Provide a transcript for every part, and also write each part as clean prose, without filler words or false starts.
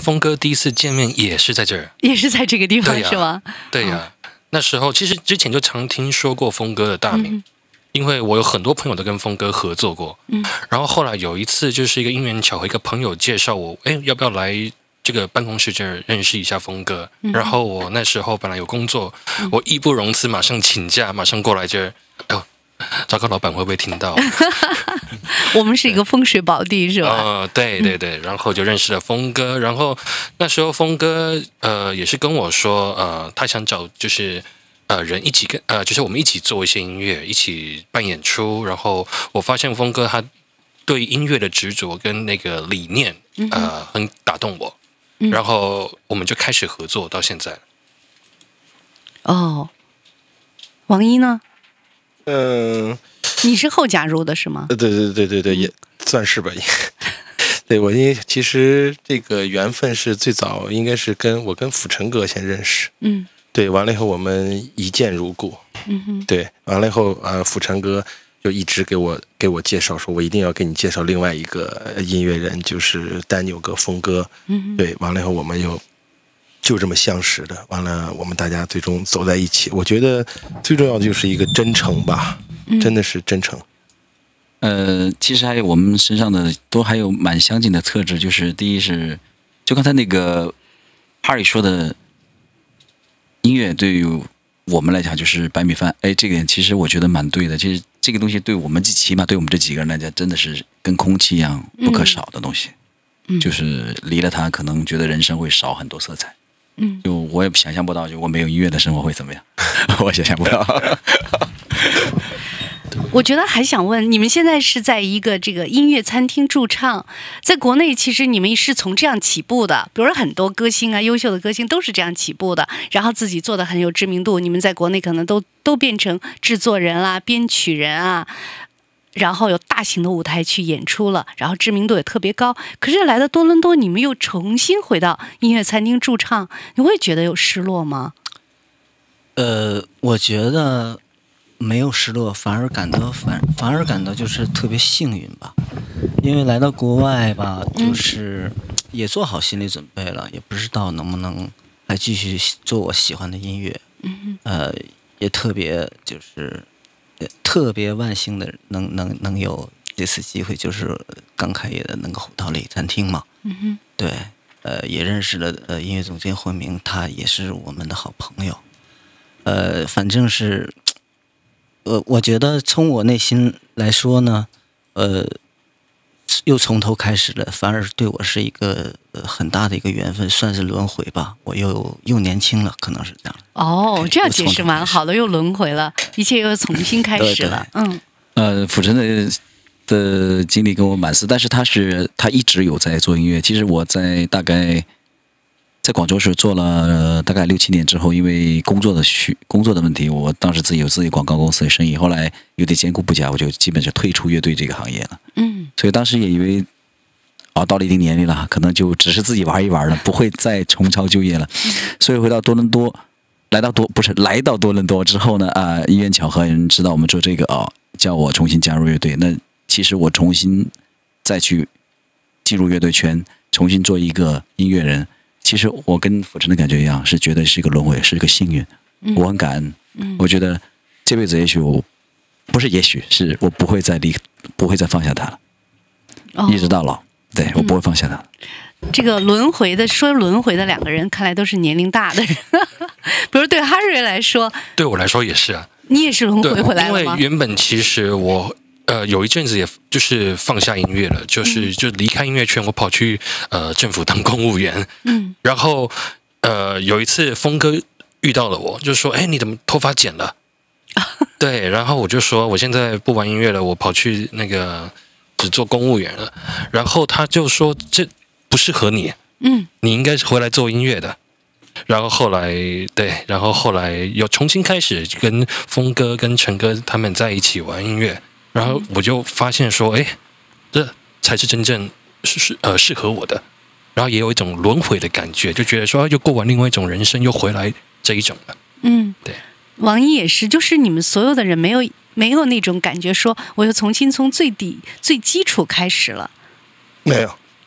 峰哥第一次见面也是在这儿， 也是在这个地方是吗？ 对呀，那时候其实之前就常听说过峰哥的大名，因为我有很多朋友都跟峰哥合作过。然后后来有一次就是一个因缘巧合，一个朋友介绍我，要不要来这个办公室这儿认识一下峰哥？然后我那时候本来有工作，我义不容辞，马上请假，马上过来这儿。糟糕，老板会不会听到？ 我们是一个风水宝地，是吧？ 对，然后就认识了峰哥。然后那时候峰哥也是跟我说，他想找就是人一起跟就是我们一起做一些音乐，一起办演出。然后我发现峰哥他对音乐的执着跟那个理念很打动我，然后我们就开始合作到现在。 王一呢？你是后加入的是吗？ 对，也算是吧。对，我其实这个缘分是最早应该是我跟辅成哥先认识。对，完了以后我们一见如故。对，完了以后辅成哥就一直给我介绍，说我一定要给你介绍另外一个音乐人，就是丹纽哥峰哥。对，完了以后我们就这么相识的，完了我们大家最终走在一起。我觉得最重要的就是一个真诚吧，真的是真诚。 其实还有我们身上的都还有蛮相近的特质，就是第一是，就刚才那个 Harry 说的，音乐对于我们来讲就是白米饭。这个点其实我觉得蛮对的。其实这个东西对我们起码对我们这几个人来讲，真的是跟空气一样不可少的东西。就是离了它，可能觉得人生会少很多色彩。就我也想象不到，就我没有音乐的生活会怎么样，我想象不到。 我觉得还想问，你们现在是在一个这个音乐餐厅驻唱，在国内其实你们是从这样起步的，比如说很多歌星优秀的歌星都是这样起步的，然后自己做的很有知名度，你们在国内可能都变成制作人啊、编曲人啊，然后有大型的舞台去演出了，然后知名度也特别高。可是来到多伦多，你们又重新回到音乐餐厅驻唱，你会觉得有失落吗？ 我觉得没有失落，反而感到就是特别幸运吧。因为来到国外吧，就是也做好心理准备了，也不知道能不能还继续做我喜欢的音乐。也特别万幸的能有这次机会，就是刚开业的那个虎涛里餐厅嘛。对，也认识了音乐总监霍明，他也是我们的好朋友。反正是，我觉得从我内心来说呢，又从头开始了，反而对我是一个很大的一个缘分，算是轮回吧。我又年轻了，可能是这样。 这样解释蛮好的，又轮回了，一切又重新开始了。 辅成的经历跟我蛮似，但是他一直有在做音乐。其实我大概在广州是做了大概6、7年之后，因为工作的问题，我当时有自己广告公司的生意，后来有点兼顾不暇，我就基本上退出乐队这个行业了。所以当时也以为到了一定年龄了，可能就只是自己玩一玩了，不会再重操旧业了。所以回到多伦多，来到多伦多之后呢，因缘巧合，人知道我们做这个叫我重新加入乐队。那其实我重新再去进入乐队圈，重新做一个音乐人。其实我跟辅成的感觉一样，是觉得是一个轮回，是一个幸运。我很感恩。我觉得这辈子是我不会再放下他了。一直到老，对，我不会放下他。 这个轮回的两个人，看来都是年龄大的人。比如对哈瑞来说， 对我来说也是啊。 你也是轮回回来了吗？ 因为原本其实我有一阵子也就是放下音乐了，就离开音乐圈，我跑去政府当公务员。然后有一次峰哥遇到了我，就说：“你怎么头发剪了？”对，然后我就说：“我现在不玩音乐了，我跑去那个。”只做公务员了，然后他就说这不适合你，你应该是回来做音乐的。然后后来又重新开始跟峰哥跟陈哥他们在一起玩音乐，然后我就发现说，这才是真正适合我的。然后也有一种轮回的感觉，就觉得说又过完另外一种人生，又回来这一种了。对。 王一也是，就是你们所有的人没有那种感觉，说我又重新从最底最基础开始了。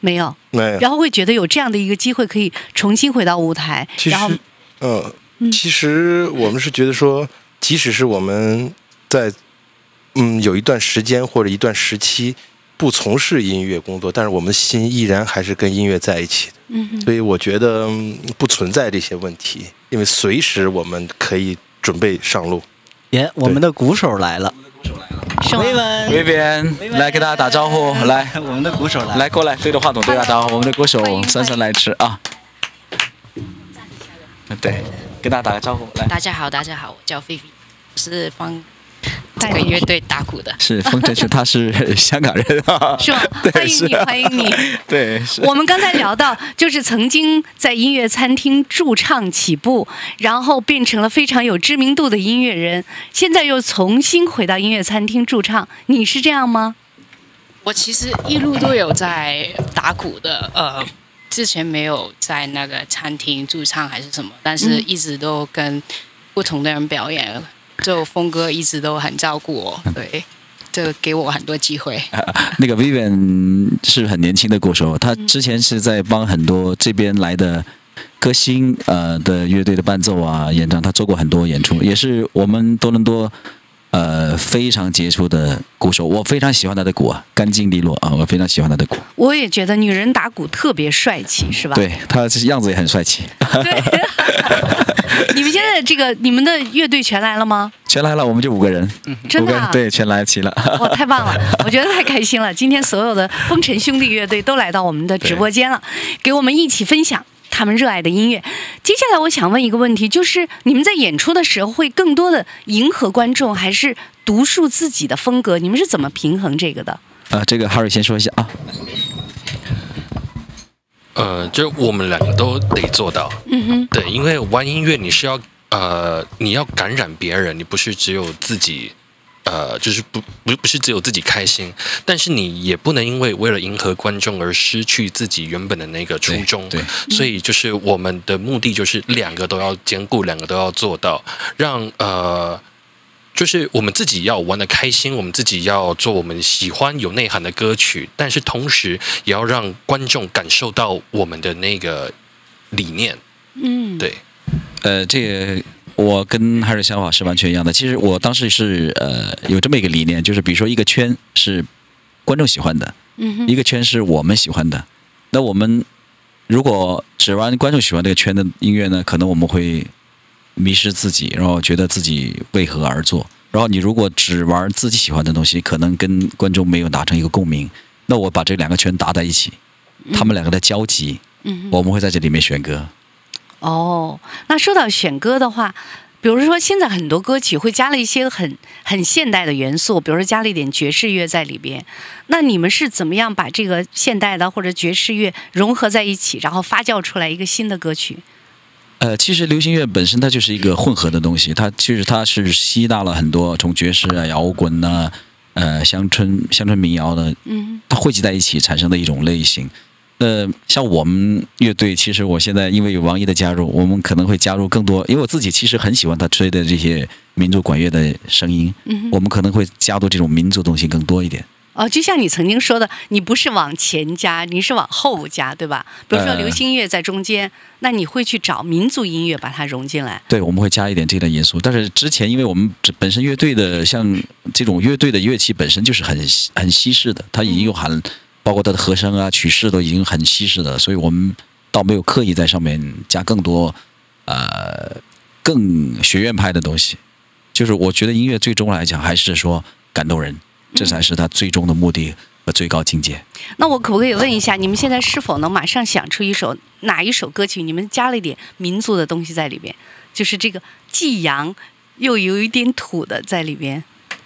没有， 没有。 然后会觉得有这样的一个机会可以重新回到舞台。然后， 其实我们是觉得说，即使是我们在有一段时间或者一段时期不从事音乐工作，但是我们的心依然还是跟音乐在一起的。所以我觉得不存在这些问题，因为随时我们可以准备上路。 我们的鼓手来了。 威廉来跟大家打招呼，来， 我们的鼓手来过来，对着话筒对他打招呼。我们的鼓手姗姗来迟啊！对，跟大家打个招呼，来。 大家好，我叫菲菲，是帮这个乐队打鼓的。 是风筝是他是香港人啊， 是吗？欢迎你。 对， 我们刚才聊到，就是曾经在音乐餐厅驻唱起步，然后变成了非常有知名度的音乐人，现在又重新回到音乐餐厅驻唱，你是这样吗？ 我其实一路都有在打鼓的，之前没有在那个餐厅驻唱还是什么，但是一直都跟不同的人表演。就峰哥一直都很照顾我，对，就给我很多机会。 那个 Vivian 是很年轻的鼓手，他之前是在帮很多这边来的歌星的乐队的伴奏啊、演唱，他做过很多演出，也是我们多伦多非常杰出的鼓手。我非常喜欢他的鼓啊，干净利落啊，我非常喜欢他的鼓。 我也觉得女人打鼓特别帅气，是吧？ 对，他样子也很帅气。 对。你们现在你们的乐队全来了吗？ 全来了，我们就5个人。 真的、 对，全来齐了。 哇，太棒了！我觉得太开心了。今天所有的风尘兄弟乐队都来到我们的直播间了，给我们一起分享他们热爱的音乐。接下来我想问一个问题，就是你们在演出的时候会更多的迎合观众，还是独树自己的风格？你们是怎么平衡这个的？ 这个 Harry 先说一下啊。 就我们两个都得做到。对，因为玩音乐你是要你要感染别人，你不是只有自己，就是不是只有自己开心，但是你也不能因为了迎合观众而失去自己原本的那个初衷。 对， 所以就是我们的目的就是2个都要兼顾，2个都要做到，让就是我们自己要玩得开心，我们自己要做我们喜欢有内涵的歌曲，但是同时也要让观众感受到我们的那个理念。对。 这个我跟Harry想法是完全一样的。其实我当时是有这么一个理念，就是比如说一个圈是观众喜欢的，一个圈是我们喜欢的。那我们如果只玩观众喜欢这个圈的音乐呢，可能我们会迷失自己，然后觉得自己为何而做。然后你如果只玩自己喜欢的东西，可能跟观众没有达成一个共鸣。那我把这2个圈打在一起，他们2个的交集，我们会在这里面选歌。 那说到选歌的话，比如说现在很多歌曲会加了一些很现代的元素，比如说加了一点爵士乐在里边。那你们是怎么样把这个现代的或者爵士乐融合在一起，然后发酵出来一个新的歌曲？ 其实流行乐本身它就是一个混合的东西，它是吸纳了很多从爵士啊、摇滚啊、乡村民谣的，它汇集在一起产生的一种类型。像我们乐队，其实我现在因为有王一的加入，我们可能会加入更多，因为我自己其实很喜欢他吹的这些民族管乐的声音，我们可能会加入这种民族东西更多一点。 就像你曾经说的，你不是往前加，你是往后加，对吧？比如说流行乐在中间，那你会去找民族音乐把它融进来。 对，我们会加一点这个因素。但是之前，因为我们本身乐队的像这种乐队的乐器本身就是很西式的，它已经有包括它的和声啊、曲式都已经很西式的，所以我们倒没有刻意在上面加更多更学院派的东西。就是我觉得音乐最终来讲还是说感动人，这才是它最终的目的和最高境界。 那我可不可以问一下，你们现在是否能马上想出哪一首歌曲，你们加了一点民族的东西在里边，就是这个既洋又有一点土的在里边？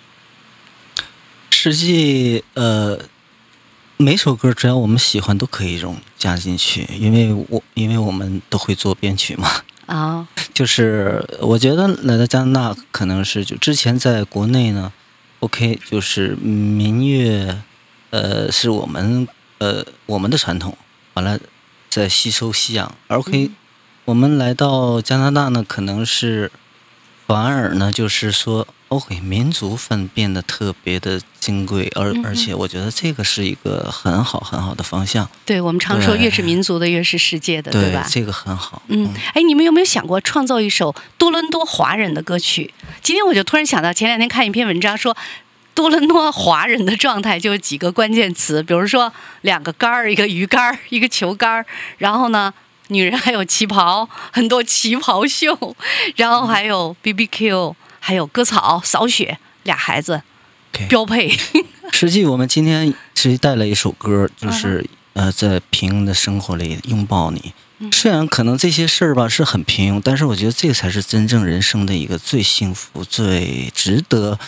实际每首歌只要我们喜欢都可以加进去，因为我们都会做编曲嘛。就是我觉得来到加拿大可能是就之前在国内呢 ，OK， 就是民乐是我们的传统，完了再吸收西洋。OK，我们来到加拿大呢，可能是反而呢就是说 OK， 民族风变得特别的金贵，而且我觉得这个是一个很好的方向。 对，我们常说越是民族的越是世界的，对吧？ 这个很好。 哎，你们有没有想过创造一首多伦多华人的歌曲？今天我就突然想到，前2天看一篇文章说，多伦多华人的状态就有几个关键词，比如说2个杆儿，一个鱼竿，一个球杆，然后呢，女人还有旗袍，很多旗袍秀，然后还有 BBQ。还有割草、扫雪，2孩子，标配。 实际我们今天其实带了一首歌，就是在平庸的生活里拥抱你。虽然可能这些事儿吧是很平庸，但是我觉得这个才是真正人生的一个最幸福、最值得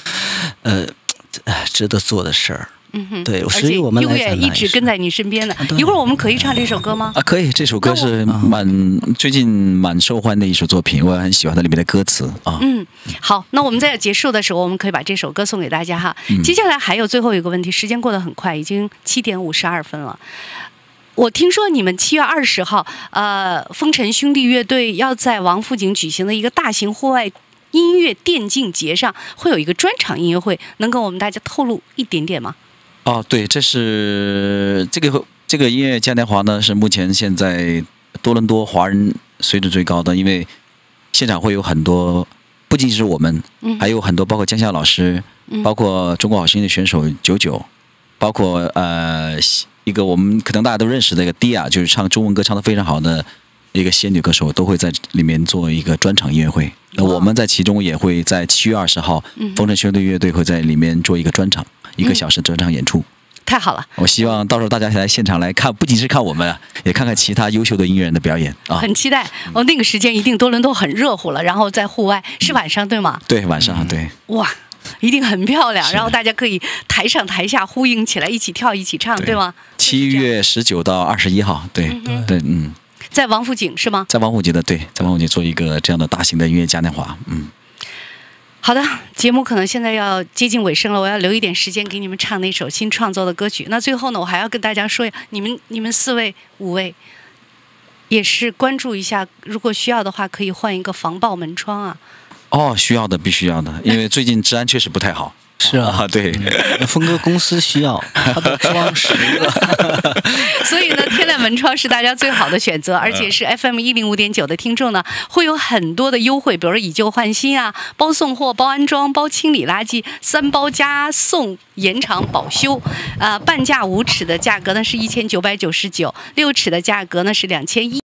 做的事儿。对，所以我们永远一直跟在你身边的。一会儿我们可以唱这首歌吗？ 可以，这首歌是最近蛮受欢迎的一首作品，我很喜欢它里面的歌词啊。 好，那我们在结束的时候，我们可以把这首歌送给大家哈。接下来还有最后一个问题，时间过得很快，已经7点52分了。我听说你们7月20号，风尘兄弟乐队要在王府井举行的一个大型户外音乐电竞节上，会有一个专场音乐会，能跟我们大家透露一点点吗？ 对，这是这个音乐嘉年华呢，是目前现在多伦多华人水准最高的，因为现场会有很多，不仅是我们，还有很多包括江夏老师，包括中国好声音的选手99，包括一个我们可能大家都认识的一个迪亚，就是唱中文歌唱得非常好的一个仙女歌手，都会在里面做一个专场音乐会。那我们在其中也会在7月20号，风尘兄弟乐队会在里面做一个专场，1个小时专场演出。 太好了！ 我希望到时候大家来现场来看，不仅是看我们，也看看其他优秀的音乐人的表演啊！ 很期待那个时间一定多伦多很热乎了，然后在户外是晚上对吗？ 对，晚上对。 哇，一定很漂亮，然后大家可以台上台下呼应起来，一起跳一起唱，对吗 ？7月19到21号，对。 在王府井是吗？ 在王府井的，对，在王府井做一个这样的大型的音乐嘉年华。 好的，节目可能现在要接近尾声了，我要留一点时间给你们唱那首新创作的歌曲。那最后呢，我还要跟大家说，你们4位5位也是关注一下，如果需要的话，可以换一个防爆门窗啊。 需要的，必须要的，因为最近治安确实不太好。 是啊， 对， 峰哥公司需要，他都装10个。 所以呢，天籁门窗是大家最好的选择，而且是 FM 105.9的听众呢，会有很多的优惠，比如说以旧换新啊，包送货、包安装、包清理垃圾，3包加送延长保修。半价5尺的价格呢是1999，6尺的价格呢是2100。